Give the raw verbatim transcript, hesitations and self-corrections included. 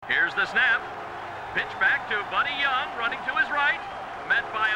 Here's the snap. Pitch back to Buddy Young, running to his right. Met by